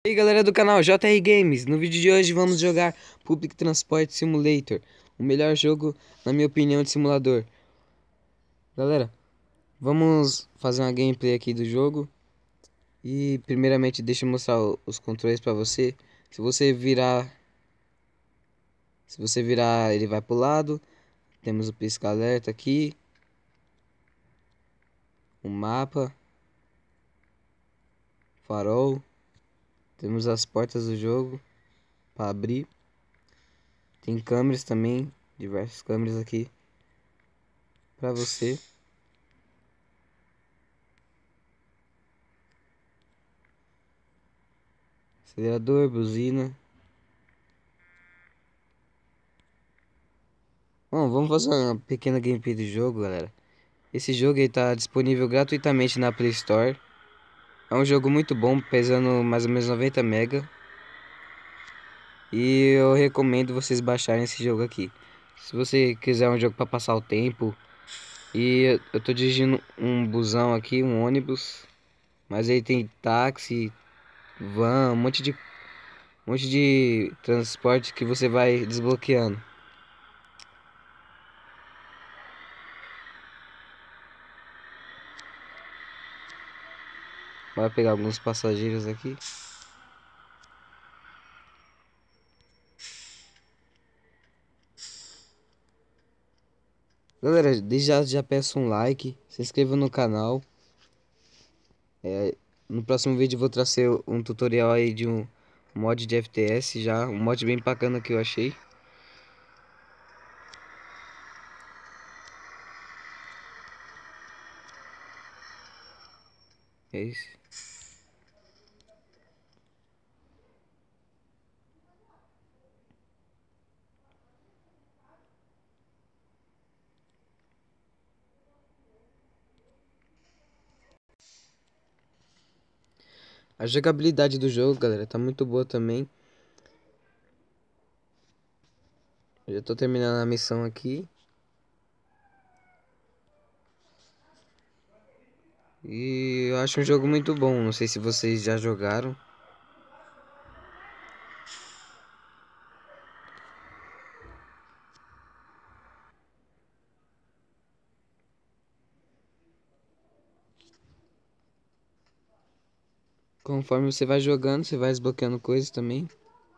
E aí galera do canal JR Games, no vídeo de hoje vamos jogar Public Transport Simulator, o melhor jogo na minha opinião de simulador. Galera, vamos fazer uma gameplay aqui do jogo. E primeiramente deixa eu mostrar os controles pra você. Se você virar ele vai pro lado. Temos o pisca-alerta aqui, o mapa, farol. Temos as portas do jogo para abrir. Tem câmeras também, diversas câmeras aqui pra você. Acelerador, buzina. Bom, vamos fazer uma pequena gameplay do jogo, galera. Esse jogo está disponível gratuitamente na Play Store. É um jogo muito bom, pesando mais ou menos 90 MB. E eu recomendo vocês baixarem esse jogo aqui. Se você quiser um jogo para passar o tempo. E eu tô dirigindo um busão aqui, um ônibus. Mas aí tem táxi, van, um monte de transporte que você vai desbloqueando. Vai pegar alguns passageiros aqui. Galera, desde já peço um like, se inscreva no canal. No próximo vídeo eu vou trazer um tutorial aí de um mod de FTS já, um mod bem bacana que eu achei. É isso. A jogabilidade do jogo, galera, tá muito boa também. Eu já tô terminando a missão aqui. E eu acho um jogo muito bom, não sei se vocês já jogaram. Conforme você vai jogando, você vai desbloqueando coisas também.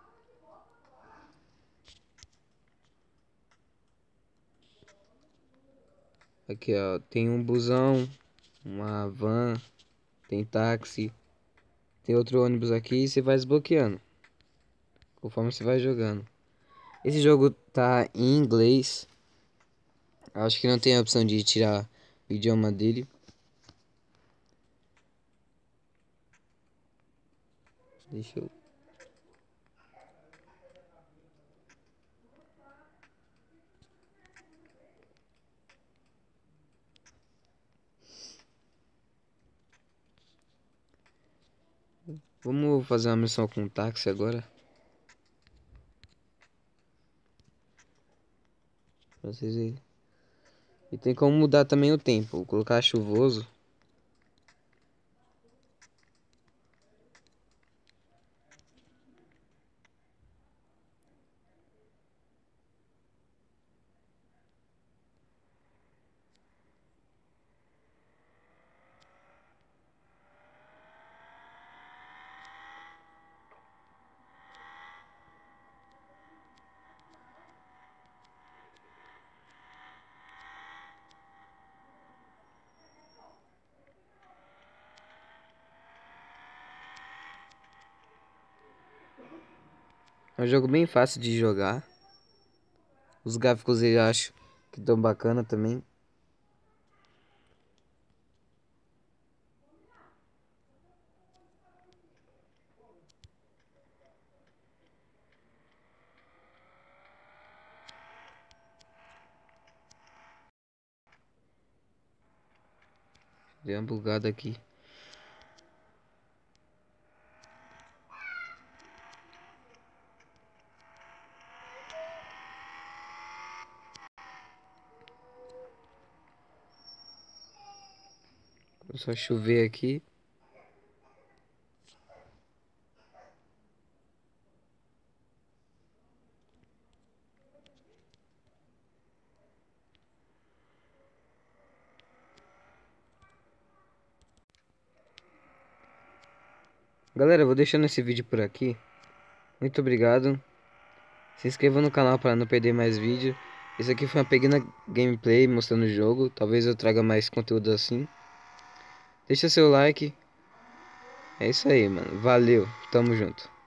Aqui, ó, tem um busão, uma van, tem táxi, tem outro ônibus aqui e você vai desbloqueando conforme você vai jogando. Esse jogo tá em inglês. Acho que não tem a opção de tirar o idioma dele. Deixa eu... Vamos fazer uma missão com um táxi agora. Pra vocês verem. E tem como mudar também o tempo. Vou colocar chuvoso. É um jogo bem fácil de jogar. Os gráficos eu acho que estão bacana também. Deu uma bugada aqui. Vou só chover aqui. Galera, eu vou deixando esse vídeo por aqui. Muito obrigado. Se inscreva no canal para não perder mais vídeo. Esse aqui foi uma pequena gameplay mostrando o jogo. Talvez eu traga mais conteúdo assim. Deixa seu like. É isso aí, mano. Valeu. Tamo junto.